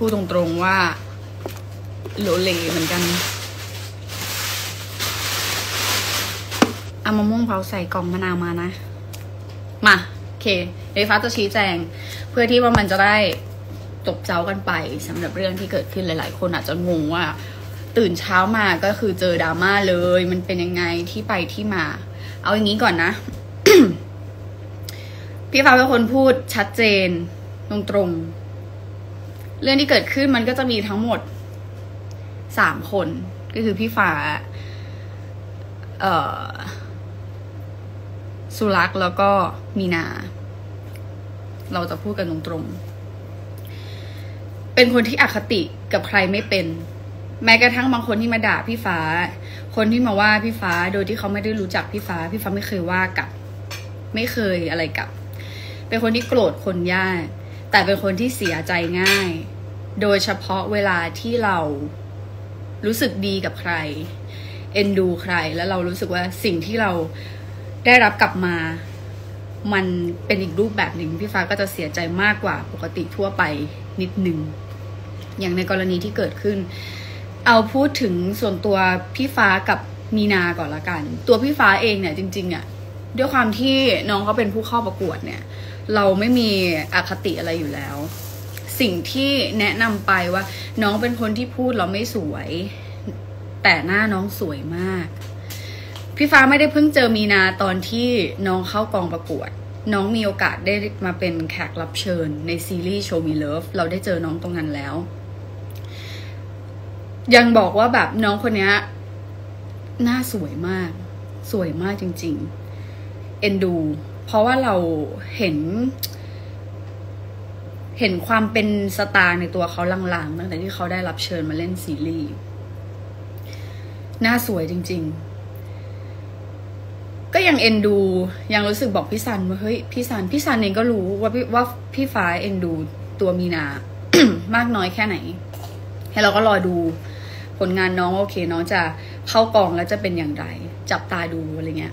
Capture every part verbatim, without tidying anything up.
ดตรงๆว่าโลเลเหมือนกันเอามะม่วงเผาใส่กล่องมะนาวมานะมาโอเคเดี๋ยวฟ้าจะชี้แจงเพื่อที่ว่ามันจะได้จบเจ้ากันไปสำหรับเรื่องที่เกิดขึ้นหลายๆคนอาจจะงงว่าตื่นเช้ามาก็คือเจอดราม่าเลยมันเป็นยังไงที่ไปที่มาเอาอย่างนี้ก่อนนะ พี่ฟ้าเป็นคนพูดชัดเจนตรงๆเรื่องที่เกิดขึ้นมันก็จะมีทั้งหมดสามคนก็คือพี่ฟ้าเอ่อสุรักษ์แล้วก็มีนาเราจะพูดกันตรงๆเป็นคนที่อคติกับใครไม่เป็นแม้กระทั่งบางคนที่มาด่าพี่ฟ้าคนที่มาว่าพี่ฟ้าโดยที่เขาไม่ได้รู้จักพี่ฟ้าพี่ฟ้าไม่เคยว่ากลับไม่เคยอะไรกลับเป็นคนที่โกรธคนยากแต่เป็นคนที่เสียใจง่ายโดยเฉพาะเวลาที่เรารู้สึกดีกับใครเอ็นดูใครแล้วเรารู้สึกว่าสิ่งที่เราได้รับกลับมามันเป็นอีกรูปแบบหนึ่งพี่ฟ้าก็จะเสียใจมากกว่าปกติทั่วไปนิดนึงอย่างในกรณีที่เกิดขึ้นเอาพูดถึงส่วนตัวพี่ฟ้ากับมีนาก่อนละกันตัวพี่ฟ้าเองเนี่ยจริงๆอ่ะด้วยความที่น้องเขาเป็นผู้เข้าประกวดเนี่ยเราไม่มีอคติอะไรอยู่แล้วสิ่งที่แนะนำไปว่าน้องเป็นคนที่พูดเราไม่สวยแต่หน้าน้องสวยมากพี่ฟ้าไม่ได้เพิ่งเจอมีนาตอนที่น้องเข้ากองประกวดน้องมีโอกาสได้มาเป็นแขกรับเชิญในซีรีส์ Show Me Love เราได้เจอน้องตรงนั้นแล้วยังบอกว่าแบบน้องคนนี้หน้าสวยมากสวยมากจริงๆเอ็นดูเพราะว่าเราเห็นเห็นความเป็นสตาร์ในตัวเขาลางๆตั้งแต่ที่เขาได้รับเชิญมาเล่นซีรีส์หน้าสวยจริงๆก็ยังเอ็นดูยังรู้สึกบอกพี่ซันว่าเฮ้ยพี่ซันพี่ซันเองก็รู้ว่าพี่ว่าพี่ฟ้าเอ็นดูตัวมีนา มากน้อยแค่ไหนให้เราก็รอดูผลงานน้องโอเคน้องจะเข้ากองแล้วจะเป็นอย่างไรจับตาดูอะไรเงี้ย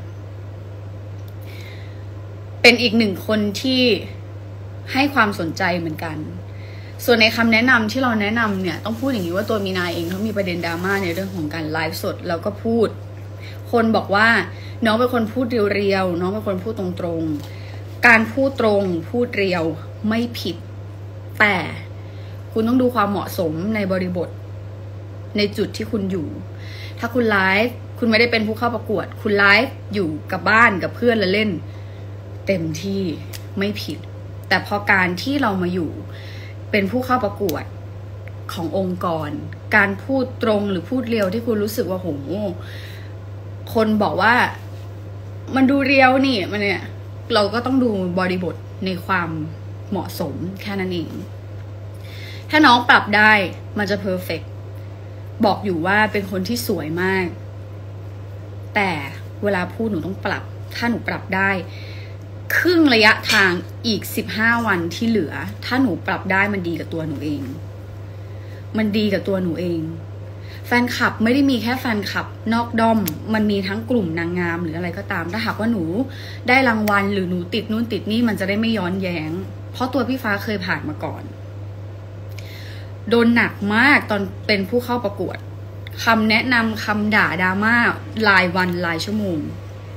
เป็นอีกหนึ่งคนที่ให้ความสนใจเหมือนกันส่วนในคำแนะนำที่เราแนะนำเนี่ยต้องพูดอย่างนี้ว่าตัวมีนาเองเขามีประเด็นดราม่าในเรื่องของการไลฟ์สดแล้วก็พูดคนบอกว่าน้องเป็นคนพูดเรียวๆน้องเป็นคนพูดตรงๆการพูดตรงพูดเรียวไม่ผิดแต่คุณต้องดูความเหมาะสมในบริบทในจุดที่คุณอยู่ถ้าคุณไลฟ์คุณไม่ได้เป็นผู้เข้าประกวดคุณไลฟ์อยู่กับบ้านกับเพื่อนแล้วเล่นเต็มที่ไม่ผิดแต่พอการที่เรามาอยู่เป็นผู้เข้าประกวดขององค์กรการพูดตรงหรือพูดเรียวที่คุณรู้สึกว่าโหคนบอกว่ามันดูเรียวนี่มันเนี่ยเราก็ต้องดูบริบทในความเหมาะสมแค่นั้นเองถ้าน้องปรับได้มันจะเพอร์เฟกต์บอกอยู่ว่าเป็นคนที่สวยมากแต่เวลาพูดหนูต้องปรับถ้าหนูปรับได้ครึ่งระยะทางอีกสิบห้าวันที่เหลือถ้าหนูปรับได้มันดีกับตัวหนูเองมันดีกับตัวหนูเองแฟนคลับไม่ได้มีแค่แฟนคลับนอกด้อมมันมีทั้งกลุ่มนางงามหรืออะไรก็ตามถ้าหากว่าหนูได้รางวัลหรือหนูติดนู่นติดนี่มันจะได้ไม่ย้อนแย้งเพราะตัวพี่ฟ้าเคยผ่านมาก่อนโดนหนักมากตอนเป็นผู้เข้าประกวดคำแนะนำคำด่าดราม่ารายวันรายชั่วโมง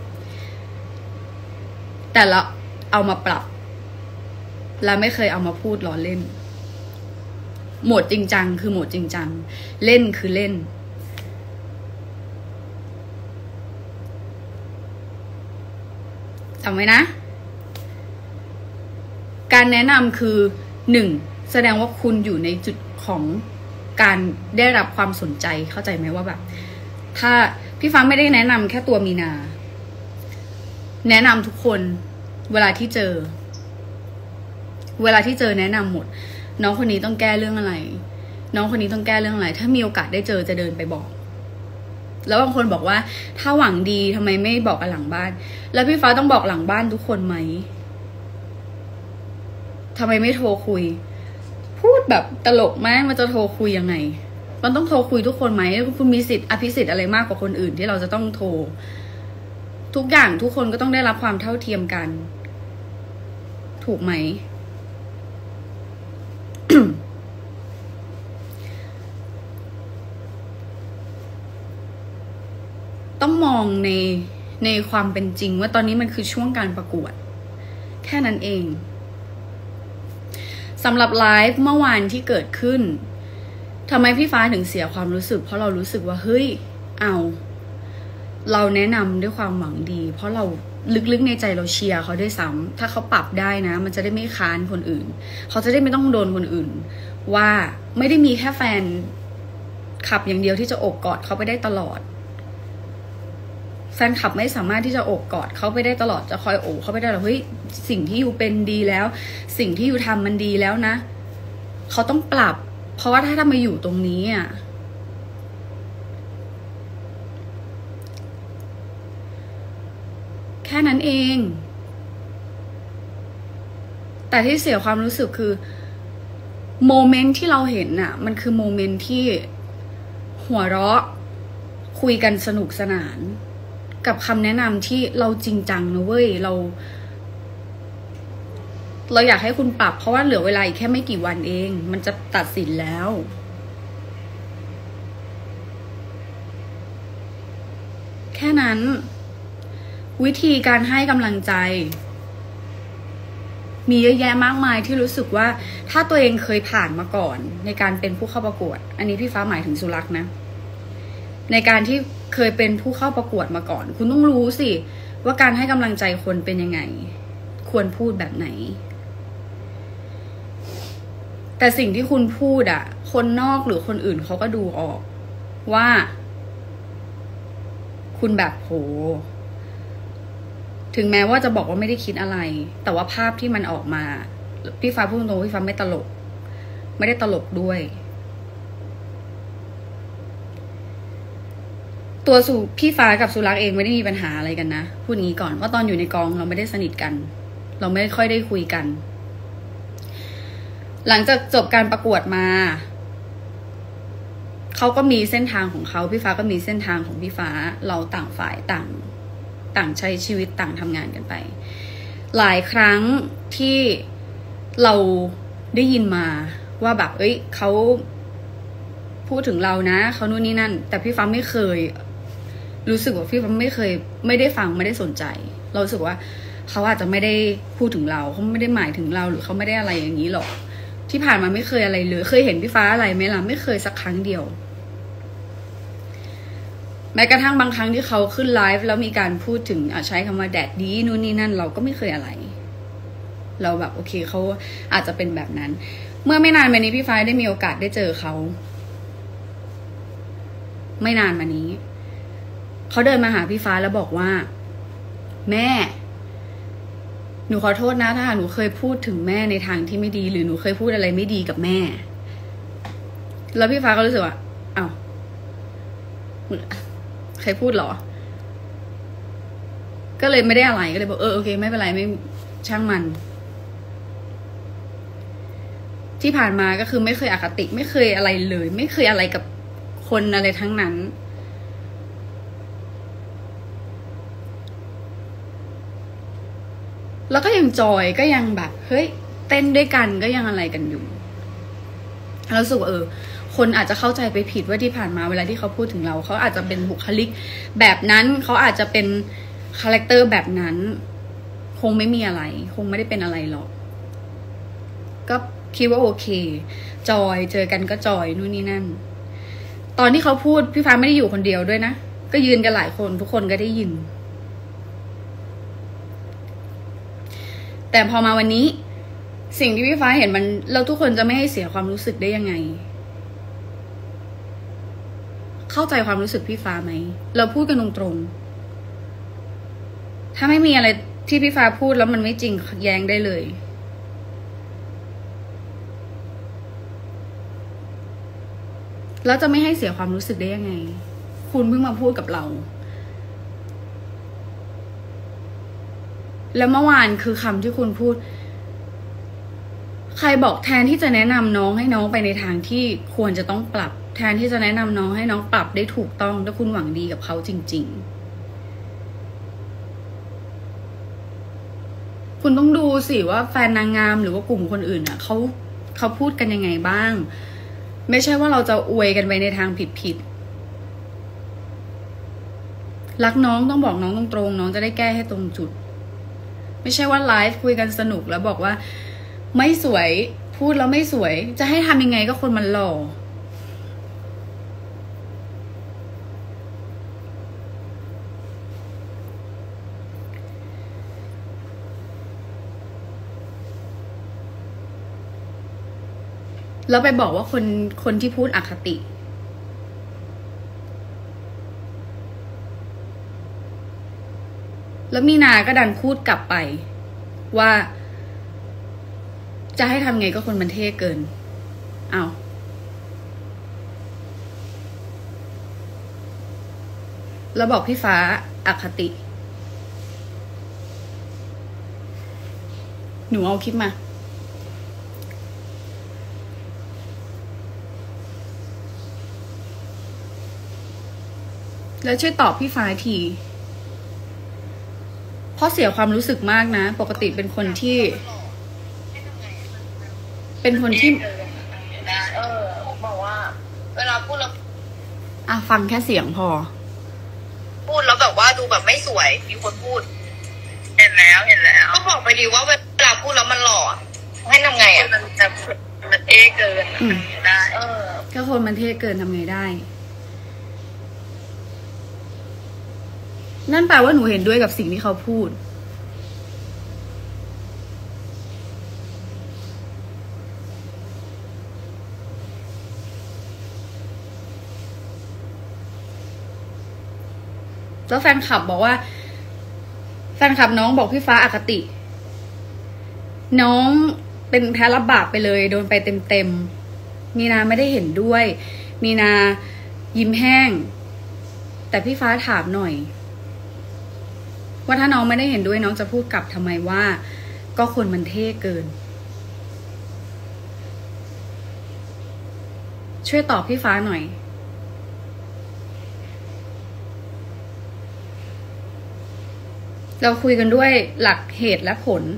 แต่ละเอามาปรับแล้วไม่เคยเอามาพูดล้อเล่นโหมดจริงจังคือโหมดจริงจังเล่นคือเล่นจำไว้นะการแนะนำคือหนึ่งแสดงว่าคุณอยู่ในจุดของการได้รับความสนใจเข้าใจไหมว่าแบบถ้าพี่ฟ้าไม่ได้แนะนำแค่ตัวมีนาแนะนำทุกคนเวลาที่เจอเวลาที่เจอแนะนำหมดน้องคนนี้ต้องแก้เรื่องอะไรน้องคนนี้ต้องแก้เรื่องอะไรถ้ามีโอกาสได้เจอจะเดินไปบอกแล้วบางคนบอกว่าถ้าหวังดีทำไมไม่บอกกันหลังบ้านแล้วพี่ฟ้าต้องบอกหลังบ้านทุกคนไหมทำไมไม่โทรคุยพูดแบบตลกมากมันจะโทรคุยยังไงมันต้องโทรคุยทุกคนไหมคุณมีสิทธิ์อภิสิทธิ์อะไรมากกว่าคนอื่นที่เราจะต้องโทรทุกอย่างทุกคนก็ต้องได้รับความเท่าเทียมกันถูกไหมต้องมองในในความเป็นจริงว่าตอนนี้มันคือช่วงการประกวดแค่นั้นเองสำหรับไลฟ์เมื่อวานที่เกิดขึ้นทำไมพี่ฟ้าถึงเสียความรู้สึกเพราะเรารู้สึกว่าเฮ้ยเอาเราแนะนำด้วยความหวังดีเพราะเราลึกๆในใจเราเชียร์เขาด้วยซ้ำถ้าเขาปรับได้นะมันจะได้ไม่ค้านคนอื่นเขาจะได้ไม่ต้องโดนคนอื่นว่าไม่ได้มีแค่แฟนขับอย่างเดียวที่จะโอบกอดเขาไปได้ตลอดแฟนคลับไม่สามารถที่จะโอบกอดเขาไปได้ตลอดจะคอยโอบเขาไปได้หรอกเฮ้ยสิ่งที่อยู่เป็นดีแล้วสิ่งที่อยู่ทำมันดีแล้วนะเขาต้องปรับเพราะว่าถ้าทำมาอยู่ตรงนี้อ่ะแค่นั้นเองแต่ที่เสียความรู้สึกคือโมเมนต์ที่เราเห็นน่ะมันคือโมเมนต์ที่หัวเราะคุยกันสนุกสนานกับคำแนะนำที่เราจริงจังนะเว้ยเราเราอยากให้คุณปรับเพราะว่าเหลือเวลาอีกแค่ไม่กี่วันเองมันจะตัดสินแล้วแค่นั้นวิธีการให้กำลังใจมีเยอะแยะมากมายที่รู้สึกว่าถ้าตัวเองเคยผ่านมาก่อนในการเป็นผู้เข้าประกวดอันนี้พี่ฟ้าหมายถึงสุรักษ์นะในการที่เคยเป็นผู้เข้าประกวดมาก่อนคุณต้องรู้สิว่าการให้กำลังใจคนเป็นยังไงควรพูดแบบไหนแต่สิ่งที่คุณพูดอ่ะคนนอกหรือคนอื่นเขาก็ดูออกว่าคุณแบบโหถึงแม้ว่าจะบอกว่าไม่ได้คิดอะไรแต่ว่าภาพที่มันออกมาพี่ฟ้าพูดตรงๆพี่ฟ้าไม่ตลกไม่ได้ตลกด้วยตัวสุพี่ฟ้ากับสุรักษ์เองไม่ได้มีปัญหาอะไรกันนะพูดงี้ก่อนว่าตอนอยู่ในกองเราไม่ได้สนิทกันเราไม่ค่อยได้คุยกันหลังจากจบการประกวดมาเขาก็มีเส้นทางของเขาพี่ฟ้าก็มีเส้นทางของพี่ฟ้าเราต่างฝ่ายต่างต่างใช้ชีวิตต่างทำงานกันไปหลายครั้งที่เราได้ยินมาว่าแบบเอ้ยเขาพูดถึงเรานะเขานู่นนี่นั่นแต่พี่ฟ้าไม่เคยรู้สึกว่าพี่ฟ้าไม่เคยไม่ได้ฟังไม่ได้สนใจเรารู้สึกว่าเขาอาจจะไม่ได้พูดถึงเราเขาไม่ได้หมายถึงเราหรือเขาไม่ได้อะไรอย่างนี้หรอกที่ผ่านมาไม่เคยอะไรเลยเคยเห็นพี่ฟ้าอะไรไหมล่ะไม่เคยสักครั้งเดียวแม้กระทั่งบางครั้งที่เขาขึ้นไลฟ์แล้วมีการพูดถึงใช้คำว่าแดดดีนู่นนี่นั่นเราก็ไม่เคยอะไรเราแบบโอเคเขาอาจจะเป็นแบบนั้นเมื่อไม่นานมานี้พี่ฟ้าได้มีโอกาสได้เจอเขาไม่นานมานี้เขาเดินมาหาพี่ฟ้าแล้วบอกว่าแม่หนูขอโทษนะถ้าหนูเคยพูดถึงแม่ในทางที่ไม่ดีหรือหนูเคยพูดอะไรไม่ดีกับแม่แล้วพี่ฟ้าก็รู้สึกว่าอ้าวใครพูดหรอก็เลยไม่ได้อะไรก็เลยบอกเออโอเคไม่เป็นไรไม่ช่างมันที่ผ่านมาก็คือไม่เคยอคติไม่เคยอะไรเลยไม่เคยอะไรกับคนอะไรทั้งนั้นแล้วก็ยังจอยก็ยังแบบเฮ้ยเต้นด้วยกันก็ยังอะไรกันอยู่เราสึกว่าเออคนอาจจะเข้าใจไปผิดว่าที่ผ่านมาเวลาที่เขาพูดถึงเราเขาอาจจะเป็นบุคลิกแบบนั้นเขาอาจจะเป็นคาแรคเตอร์แบบนั้นคงไม่มีอะไรคงไม่ได้เป็นอะไรหรอกก็คิดว่าโอเคจอยเจอกันก็จอยนู่นนี่นั่นตอนที่เขาพูดพี่ฟ้าไม่ได้อยู่คนเดียวด้วยนะก็ยืนกันหลายคนทุกคนก็ได้ยินแต่พอมาวันนี้สิ่งที่พี่ฟ้าเห็นมันเราทุกคนจะไม่ให้เสียความรู้สึกได้ยังไงเข้าใจความรู้สึกพี่ฟ้าไหมเราพูดกันตรงๆถ้าไม่มีอะไรที่พี่ฟ้าพูดแล้วมันไม่จริงแย้งได้เลยแล้วจะไม่ให้เสียความรู้สึกได้ยังไงคุณเพิ่งมาพูดกับเราแล้วเมื่อวานคือคำที่คุณพูดใครบอกแทนที่จะแนะนำน้องให้น้องไปในทางที่ควรจะต้องปรับแทนที่จะแนะนำน้องให้น้องปรับได้ถูกต้องถ้าคุณหวังดีกับเขาจริงๆคุณต้องดูสิว่าแฟนนางงามหรือว่ากลุ่มคนอื่นอ่ะเขาเขาพูดกันยังไงบ้างไม่ใช่ว่าเราจะอวยกันไปในทางผิดๆรักน้องต้องบอกน้องตรงๆน้องจะได้แก้ให้ตรงจุดไม่ใช่ว่าไลฟ์คุยกันสนุกแล้วบอกว่าไม่สวยพูดแล้วไม่สวยจะให้ทำยังไงก็คนมันหล่อแล้วไปบอกว่าคนคนที่พูดอคติแล้วมีนาก็ดันพูดกลับไปว่าจะให้ทำไงก็คนมันเท่เกินเอาแล้วบอกพี่ฟ้าอคติหนูเอาคลิปมาแล้วช่วยตอบพี่ฟ้าทีเพราะเสียความรู้สึกมากนะปกติเป็นคนที่เป็นคนที่เออบอกว่าเวลาพูดแล้วอ่ะฟังแค่เสียงพอพูดแล้วแบบว่าดูแบบไม่สวยมีคนพูดเห็นแล้วเห็นแล้วก็บอกไปดีว่าเวลาพูดแล้วมันหล่อให้ทำไงอ่ะมันจะมันเท่เกินได้เออก็คนมันเท่เกินทำไงได้นั่นแปลว่าหนูเห็นด้วยกับสิ่งที่เขาพูดแล้วแฟนคลับบอกว่าแฟนคลับน้องบอกพี่ฟ้าอคติน้องเป็นแพ้รับบาปไปเลยโดนไปเต็มๆมีนาไม่ได้เห็นด้วยมีนายิ้มแห้งแต่พี่ฟ้าถามหน่อยว่าถ้าน้องไม่ได้เห็นด้วยน้องจะพูดกลับทำไมว่าก็คนมันเท่เกินช่วยตอบพี่ฟ้าหน่อยเราคุยกันด้วยหลักเหตุและผล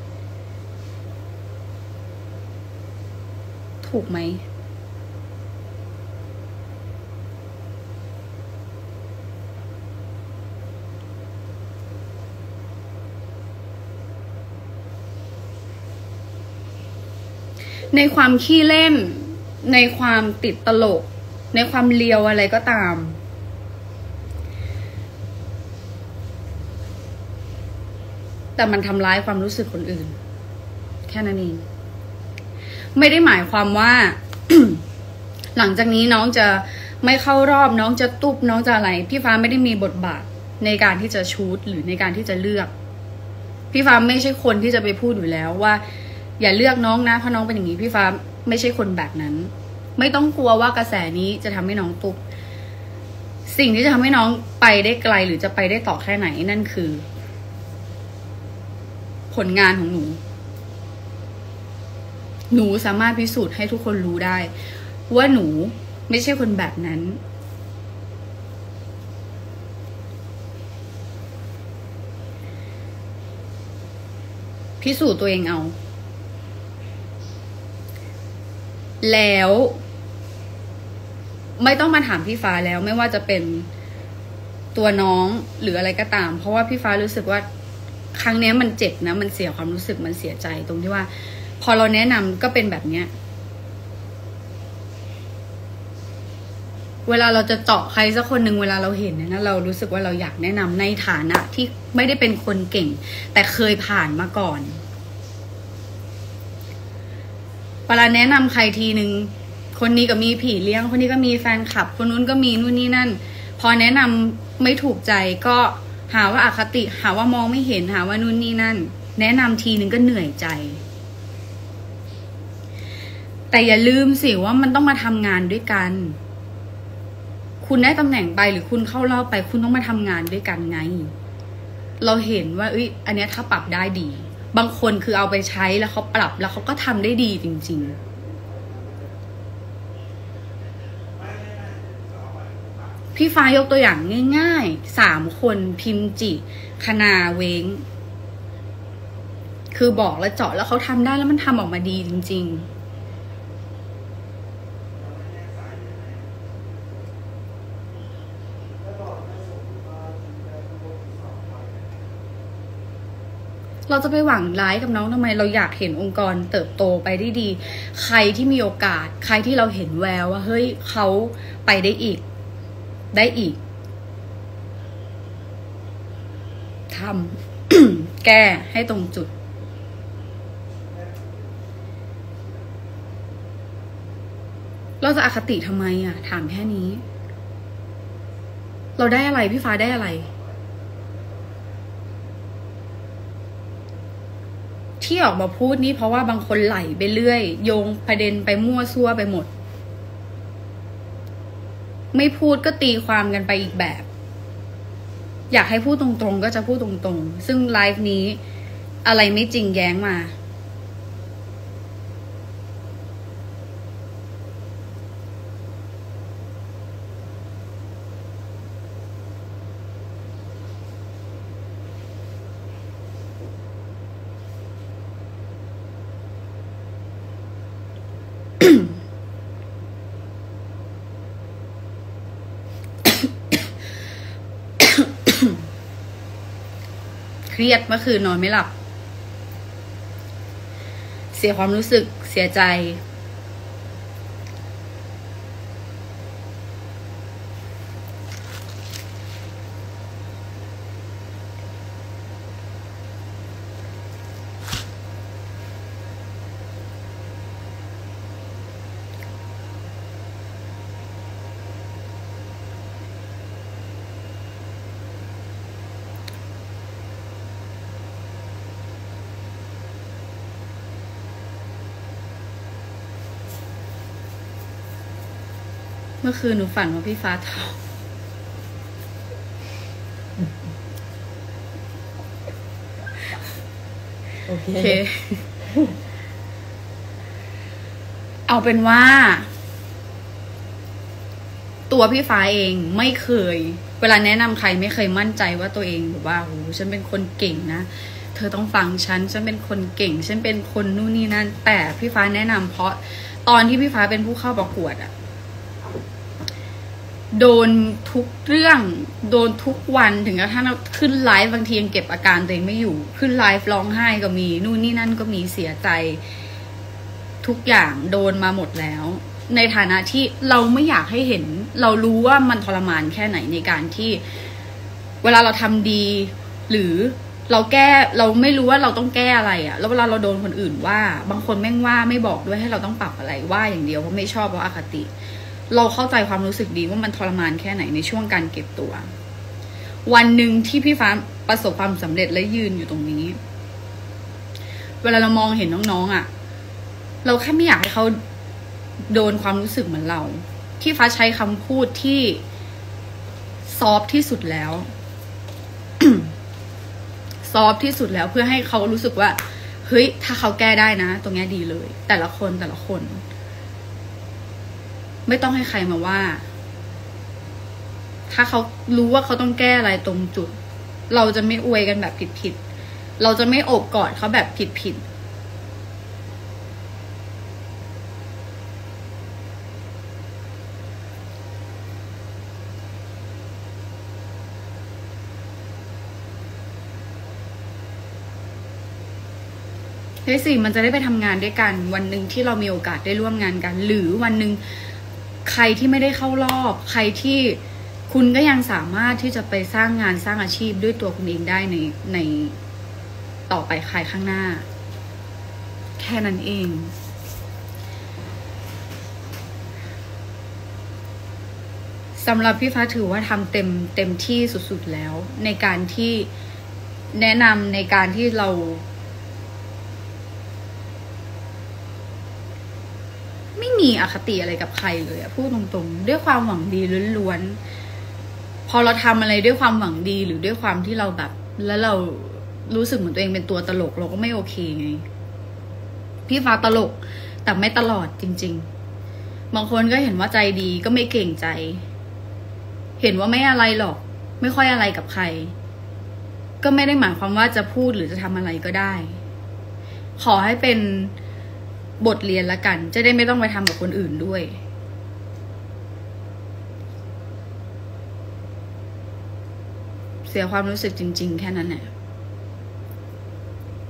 ถูกไหมในความขี้เล่นในความติดตลกในความเลียวอะไรก็ตามแต่มันทำร้ายความรู้สึกคนอื่นแค่นั้นเองไม่ได้หมายความว่า หลังจากนี้น้องจะไม่เข้ารอบน้องจะตุ๊บน้องจะอะไรพี่ฟ้าไม่ได้มีบทบาทในการที่จะชูดหรือในการที่จะเลือกพี่ฟ้าไม่ใช่คนที่จะไปพูดอยู่แล้วว่าอย่าเลือกน้องนะเพราะน้องเป็นอย่างนี้พี่ฟ้าไม่ใช่คนแบบนั้นไม่ต้องกลัวว่ากระแสนี้จะทำให้น้องตุ๊บสิ่งที่จะทำให้น้องไปได้ไกลหรือจะไปได้ต่อแค่ไหนนั่นคือผลงานของหนูหนูสามารถพิสูจน์ให้ทุกคนรู้ได้ว่าหนูไม่ใช่คนแบบนั้นพิสูจน์ตัวเองเอาแล้วไม่ต้องมาถามพี่ฟ้าแล้วไม่ว่าจะเป็นตัวน้องหรืออะไรก็ตามเพราะว่าพี่ฟ้ารู้สึกว่าครั้งนี้มันเจ็บนะมันเสียความรู้สึกมันเสียใจตรงที่ว่าพอเราแนะนำก็เป็นแบบเนี้ยเวลาเราจะเจาะใครสักคนหนึ่งเวลาเราเห็นเนี่ยนะเรารู้สึกว่าเราอยากแนะนำในฐานะที่ไม่ได้เป็นคนเก่งแต่เคยผ่านมาก่อนเวลาแนะนำใครทีหนึ่งคนนี้ก็มีผีเลี้ยงคนนี้ก็มีแฟนคลับคนนู้นก็มีนู่นนี่นั่นพอแนะนำไม่ถูกใจก็หาว่าอคติหาว่ามองไม่เห็นหาว่านู่นนี่นั่นแนะนำทีนึงก็เหนื่อยใจแต่อย่าลืมสิว่ามันต้องมาทำงานด้วยกันคุณได้ตำแหน่งไปหรือคุณเข้ารอบไปคุณต้องมาทำงานด้วยกันไงเราเห็นว่าเอ้ยอันเนี้ยถ้าปรับได้ดีบางคนคือเอาไปใช้แล้วเขาปรับแล้วเขาก็ทำได้ดีจริงๆพี่ฟ้ายกตัวอย่างง่ายๆสามคนพิมจิคณาเว้งคือบอกแล้วเจาะแล้วเขาทำได้แล้วมันทำออกมาดีจริงๆเราจะไปหวังร้ายกับน้องทำไมเราอยากเห็นองค์กรเติบโตไปได้ดีใครที่มีโอกาสใครที่เราเห็นแววว่าเฮ้ยเขาไปได้อีกได้อีกทำ แก้ให้ตรงจุดเราจะอคติทำไมอ่ะถามแค่นี้เราได้อะไรพี่ฟ้าได้อะไรที่ออกมาพูดนี่เพราะว่าบางคนไหลไปเรื่อยโยงประเด็นไปมั่วซั่วไปหมดไม่พูดก็ตีความกันไปอีกแบบอยากให้พูดตรงๆก็จะพูดตรงๆซึ่งไลฟ์นี้อะไรไม่จริงแย้งมาเครียดเมื่อคืนนอนไม่หลับเสียความรู้สึกเสียใจเมื่อคืนหนูฝันว่าพี่ฟ้าท้องโอเค เอาเป็นว่าตัวพี่ฟ้าเองไม่เคยเวลาแนะนำใครไม่เคยมั่นใจว่าตัวเองแบบว่าโหฉันเป็นคนเก่งนะเธอต้องฟังฉันฉันเป็นคนเก่งฉันเป็นคนนู่นนี่นั่นแต่พี่ฟ้าแนะนำเพราะตอนที่พี่ฟ้าเป็นผู้เข้าประกวดอะโดนทุกเรื่องโดนทุกวันถึงกระทั่งขึ้นไลฟ์บางทียังเก็บอาการตัวเองไม่อยู่ขึ้นไลฟ์ร้องไห้ก็มีนู่นนี่นั่นก็มีเสียใจทุกอย่างโดนมาหมดแล้วในฐานะที่เราไม่อยากให้เห็นเรารู้ว่ามันทรมานแค่ไหนในการที่เวลาเราทำดีหรือเราแก้เราไม่รู้ว่าเราต้องแก้อะไรอะ่ะแล้วเวลาเราโดนคนอื่นว่าบางคนแม่งว่าไม่บอกด้วยให้เราต้องปรับอะไรว่าอย่างเดียวเพราะไม่ชอบเพราะอคติเราเข้าใจความรู้สึกดีว่ามันทรมานแค่ไหนในช่วงการเก็บตัววันหนึ่งที่พี่ฟ้าประสบความสำเร็จและยืนอยู่ตรงนี้เวลาเรามองเห็นน้องๆอ่ะเราแค่ไม่อยากให้เขาโดนความรู้สึกเหมือนเราที่ฟ้าใช้คำพูดที่ซอฟที่สุดแล้ว ซอฟที่สุดแล้วเพื่อให้เขารู้สึกว่าเฮ้ยถ้าเขาแก้ได้นะตรงนี้ดีเลยแต่ละคนแต่ละคนไม่ต้องให้ใครมาว่าถ้าเขารู้ว่าเขาต้องแก้อะไรตรงจุดเราจะไม่อวยกันแบบผิดๆเราจะไม่โอบกอดเขาแบบผิดๆเฮ้ยสิมันจะได้ไปทำงานด้วยกันวันหนึ่งที่เรามีโอกาสได้ร่วมงานกันหรือวันหนึ่งใครที่ไม่ได้เข้ารอบใครที่คุณก็ยังสามารถที่จะไปสร้างงานสร้างอาชีพด้วยตัวคุณเองได้ในในต่อไปใครข้างหน้าแค่นั้นเองสำหรับพี่ฟ้าถือว่าทำเต็มเต็มที่สุดๆแล้วในการที่แนะนำในการที่เราไม่มีอคติอะไรกับใครเลยอะพูดตรงๆด้วยความหวังดีล้วนๆพอเราทำอะไรด้วยความหวังดีหรือด้วยความที่เราแบบแล้วเรารู้สึกเหมือนตัวเองเป็นตัวตลกเราก็ไม่โอเคไงพี่ฟ้าตลกแต่ไม่ตลอดจริงๆบางคนก็เห็นว่าใจดีก็ไม่เก่งใจเห็นว่าไม่อะไรหรอกไม่ค่อยอะไรกับใครก็ไม่ได้หมายความว่าจะพูดหรือจะทำอะไรก็ได้ขอให้เป็นบทเรียนละกันจะได้ไม่ต้องไปทำกับคนอื่นด้วยเสียความรู้สึกจริงๆแค่นั้นแหละ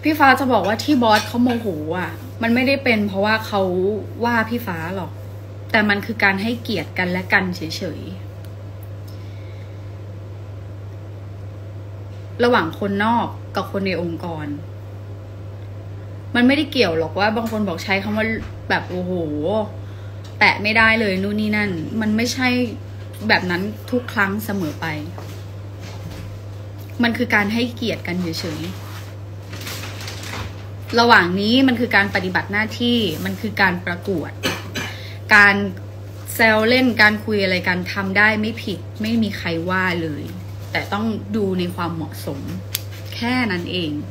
พี่ฟ้าจะบอกว่าที่บอสเขาโมโหอ่ะมันไม่ได้เป็นเพราะว่าเขาว่าพี่ฟ้าหรอกแต่มันคือการให้เกียรติกันและกันเฉยๆระหว่างคนนอกกับคนในองค์กรมันไม่ได้เกี่ยวหรอกว่าบางคนบอกใช้คำว่าแบบโอ้โหแตะไม่ได้เลยนู่นนี่นั่นมันไม่ใช่แบบนั้นทุกครั้งเสมอไปมันคือการให้เกียรติกันเฉยๆระหว่างนี้มันคือการปฏิบัติหน้าที่มันคือการประกวดการแซวเล่นการคุยอะไรกันทำได้ไม่ผิดไม่มีใครว่าเลยแต่ต้องดูในความเหมาะสมแค่นั้นเอง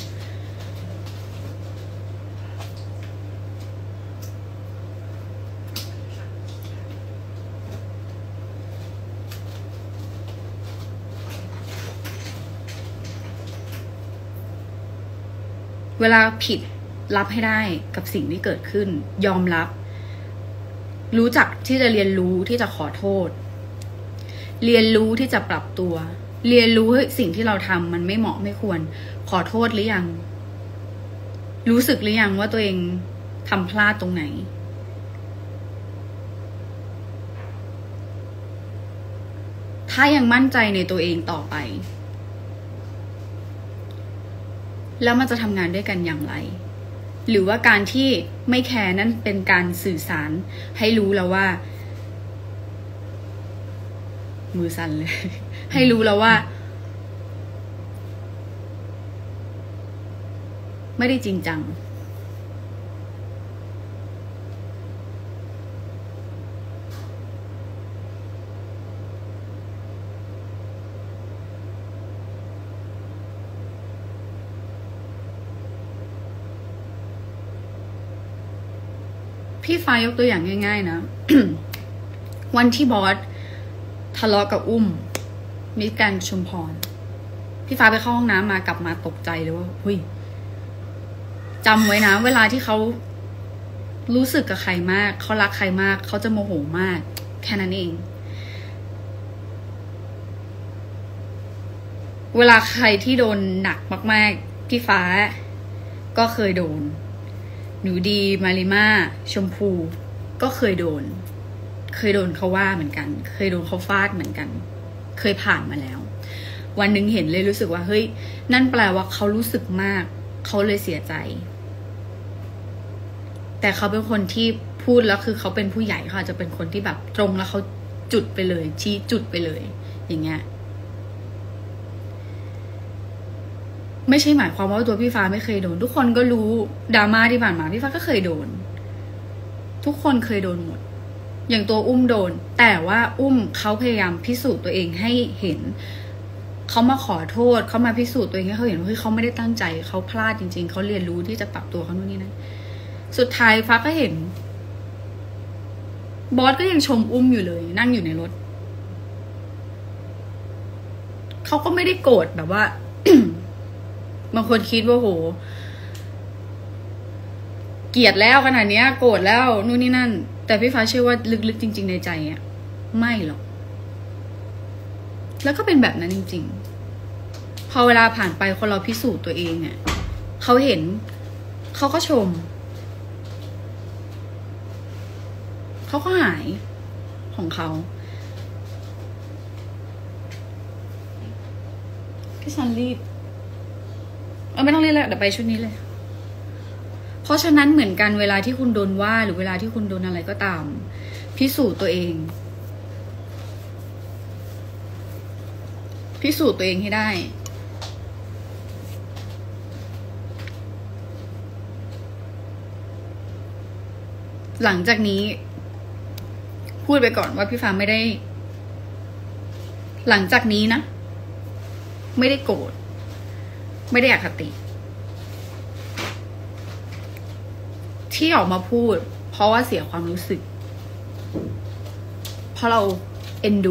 เวลาผิดรับให้ได้กับสิ่งที่เกิดขึ้นยอมรับรู้จักที่จะเรียนรู้ที่จะขอโทษเรียนรู้ที่จะปรับตัวเรียนรู้สิ่งที่เราทำมันไม่เหมาะไม่ควรขอโทษหรือยังรู้สึกหรือยังว่าตัวเองทำพลาดตรงไหนถ้ายังมั่นใจในตัวเองต่อไปแล้วมันจะทำงานด้วยกันอย่างไรหรือว่าการที่ไม่แคร์นั่นเป็นการสื่อสารให้รู้แล้วว่ามือสั่นเลย ให้รู้แล้วว่าไม่ได้จริงจังพี่ฟ้ายกตัวอย่างง่ายๆนะ วันที่บอสทะเลาะกับอุ้มมิสแกรนด์ชุมพรพี่ฟ้าไปเข้าห้องน้ำมากลับมาตกใจเลยว่าเฮ้ยจำไว้นะเวลาที่เขารู้สึกกับใครมากเขารักใครมากเขาจะโมโหมากแค่นั้นเองเวลาใครที่โดนหนักมากๆพี่ฟ้าก็เคยโดนหนูดีมาริมาชมพูก็เคยโดนเคยโดนเขาว่าเหมือนกันเคยโดนเขาฟาดเหมือนกันเคยผ่านมาแล้ววันหนึ่งเห็นเลยรู้สึกว่าเฮ้ยนั่นแปลว่าเขารู้สึกมากเขาเลยเสียใจแต่เขาเป็นคนที่พูดแล้วคือเขาเป็นผู้ใหญ่เขาอาจจะเป็นคนที่แบบตรงแล้วเขาจุดไปเลยชี้จุดไปเลยอย่างเงี้ยไม่ใช่หมายความว่าตัวพี่ฟ้าไม่เคยโดนทุกคนก็รู้ดราม่าที่ผ่านมาพี่ฟ้าก็เคยโดนทุกคนเคยโดนหมดอย่างตัวอุ้มโดนแต่ว่าอุ้มเขาพยายามพิสูจน์ตัวเองให้เห็นเขามาขอโทษเขามาพิสูจน์ตัวเองให้เขาเห็นว่าเฮ้ยเขาไม่ได้ตั้งใจเขาพลาดจริงๆเขาเรียนรู้ที่จะปรับตัวเขาโน่นนี่นั่นสุดท้ายฟ้าก็เห็นบอสก็ยังชมอุ้มอยู่เลยนั่งอยู่ในรถเขาก็ไม่ได้โกรธแบบว่า บางคนคิดว่าโหเกลียดแล้วขนาดนี้โกรธแล้วนู่นนี่นั่นแต่พี่ฟ้าเชื่อว่าลึกๆจริงๆในใจอ่ะไม่หรอกแล้วก็เป็นแบบนั้นจริงๆพอเวลาผ่านไปคนเราพิสูจน์ตัวเองอ่ะเขาเห็นเขาก็ชมเขาก็หายของเขาพี่ซันรีบเออไม่ต้องรีบแล้วเดี๋ยวไปชุดนี้เลยเพราะฉะนั้นเหมือนกันเวลาที่คุณโดนว่าหรือเวลาที่คุณโดนอะไรก็ตามพิสูจน์ตัวเองพิสูจน์ตัวเองให้ได้หลังจากนี้พูดไปก่อนว่าพี่ฟ้าไม่ได้หลังจากนี้นะไม่ได้โกรธไม่ได้อคติที่ออกมาพูดเพราะว่าเสียความรู้สึกเพราะเราเอ็นดู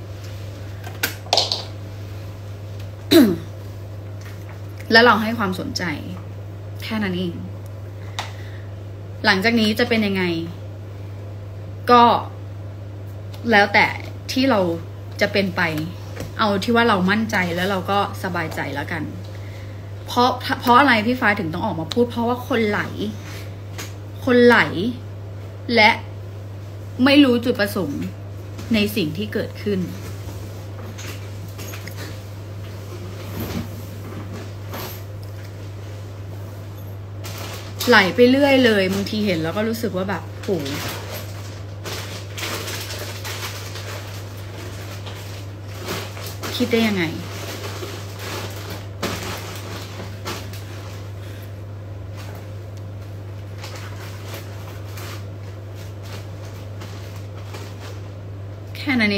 แล้วเราให้ความสนใจแค่นั้นเองหลังจากนี้จะเป็นยังไงก็แล้วแต่ที่เราจะเป็นไปเอาที่ว่าเรามั่นใจแล้วเราก็สบายใจแล้วกันเพราะเพราะอะไรพี่ฟ้าถึงต้องออกมาพูดเพราะว่าคนไหล คนไหล และไม่รู้จุดประสงค์ในสิ่งที่เกิดขึ้นไหลไปเรื่อยเลยบางทีเห็นแล้วก็รู้สึกว่าแบบโหคิดได้ยังไงแค่นั้นเอง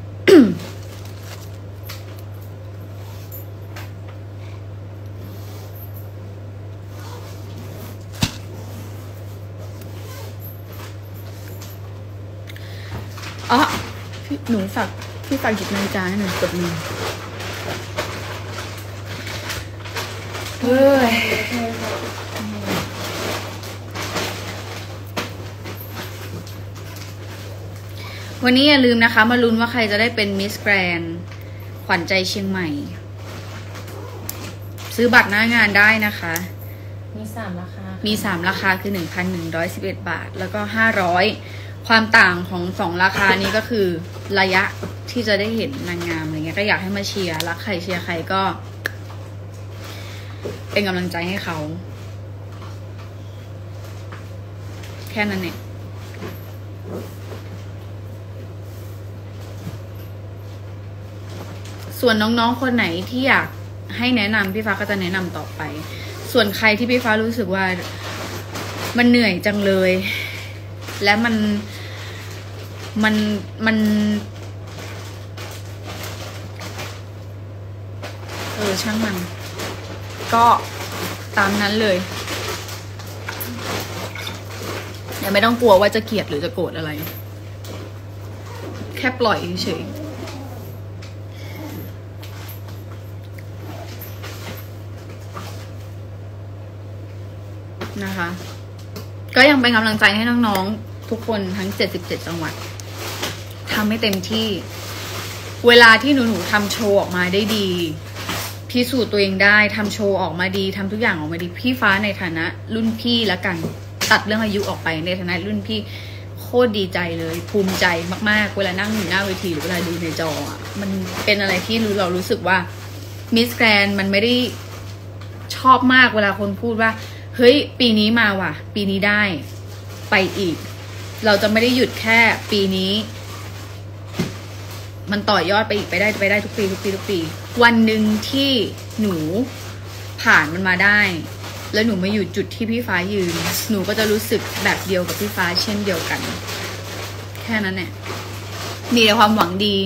อ๋อพี่หนูฝากพี่ฝากหยิบนาฬิกาให้หนูกดมือเฮ้ยวันนี้อย่าลืมนะคะมาลุ้นว่าใครจะได้เป็นมิสแกรนด์ขวัญใจเชียงใหม่ซื้อบัตรหน้างานได้นะคะมีสามราคามีสามราคาคือ หนึ่งพันหนึ่งร้อยสิบเอ็ด บาทแล้วก็ห้าร้อยความต่างของสองราคานี้ก็คือระยะที่จะได้เห็นนางงามอะไรเงี้ยก็อยากให้มาเชียร์รักใครเชียร์ใครก็เป็นกำลังใจให้เขาแค่นั้นเองส่วนน้องๆคนไหนที่อยากให้แนะนำพี่ฟ้าก็จะแนะนำต่อไปส่วนใครที่พี่ฟ้ารู้สึกว่ามันเหนื่อยจังเลยและมันมันมันเออช่างมันก็ตามนั้นเลยอย่าไม่ต้องกลัวว่าจะเกลียดหรือจะโกรธอะไรแค่ปล่อยเฉยนะคะก็ยังเป็นกำลังใจให้น้องๆทุกคนทั้งเจ็ดสิบเจ็ดจังหวัดทำให้เต็มที่เวลาที่หนูๆทำโชว์ออกมาได้ดีพิสูจน์ตัวเองได้ทำโชว์ออกมาดีทำทุกอย่างออกมาดีพี่ฟ้าในฐานะรุ่นพี่แล้วกันตัดเรื่องอายุออกไปในฐานะรุ่นพี่โคตรดีใจเลยภูมิใจมากๆเวลานั่งอยู่หน้าเวทีหรือเวลาดูในจออ่ะมันเป็นอะไรที่รู้เรารู้สึกว่ามิสแกรนด์มันไม่ได้ชอบมากเวลาคนพูดว่าเฮ้ยปีนี้มาว่ะปีนี้ได้ไปอีกเราจะไม่ได้หยุดแค่ปีนี้มันต่อยอดไปอีกไปได้ไปได้ทุกปีทุกปีทุกปีวันหนึ่งที่หนูผ่านมันมาได้แล้วหนูมาอยู่จุดที่พี่ฟ้ายืนหนูก็จะรู้สึกแบบเดียวกับพี่ฟ้าเช่นเดียวกันแค่นั้นแหละมีแต่ความหวังดี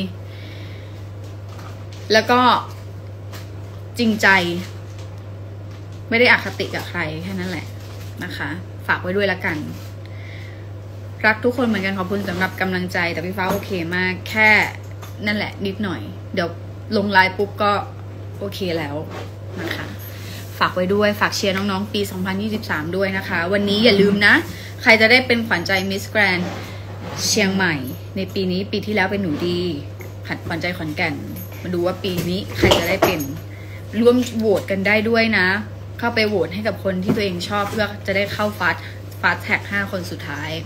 แล้วก็จริงใจไม่ได้อคติกับใครแค่นั้นแหละนะคะฝากไว้ด้วยละกันรักทุกคนเหมือนกันขอบคุณสำหรับกำลังใจแต่พี่ฟ้าโอเคมากแค่นั่นแหละนิดหน่อยเดี๋ยวลงไลน์ปุ๊บก็โอเคแล้วนะคะฝากไว้ด้วยฝากเชียร์น้องๆปีสองพันยี่สิบสามด้วยนะคะวันนี้อย่าลืมนะใครจะได้เป็นขวัญใจมิสแกรนด์เชียงใหม่ในปีนี้ปีที่แล้วเป็นหนูดีขวัญใจขอนแก่นมาดูว่าปีนี้ใครจะได้เป็นร่วมโหวตกันได้ด้วยนะเข้าไปโหวตให้กับคนที่ตัวเองชอบเพื่อจะได้เข้าฟาสฟาสแท็กห้าคนสุดท้าย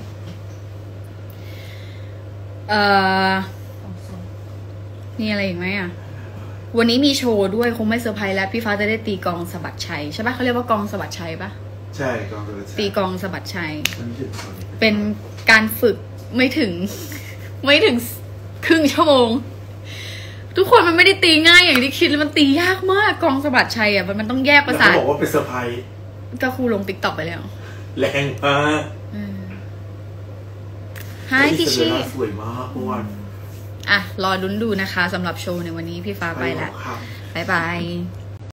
เอ่อมีอะไรอีกไหมอ่ะวันนี้มีโชว์ด้วยคงไม่เซอร์ไพรส์แล้วพี่ฟ้าจะได้ตีกองสะบัดชัยใช่ปะเขาเรียกว่ากองสะบัดชัยปะใช่กองสะบัดชัยตีกองสะบัดชัยเป็นการฝึกไม่ถึงไม่ถึงครึ่งชั่วโมงทุกคนมันไม่ได้ตีง่ายอย่างที่คิดเลยมันตียากมากกองสะบัดชัยอ่ะมันต้องแยกประสาทบอกว่าเป็นเซอร์ไพรส์ก็ครูลงติ๊กต็อกไปแล้วแรงมากฮายพี่ชี่สวยมากอ้วนอ่ะรอลุ้นดูนะคะสำหรับโชว์ในวันนี้พี่ฟ้าไปแล้วบ๊ายบาย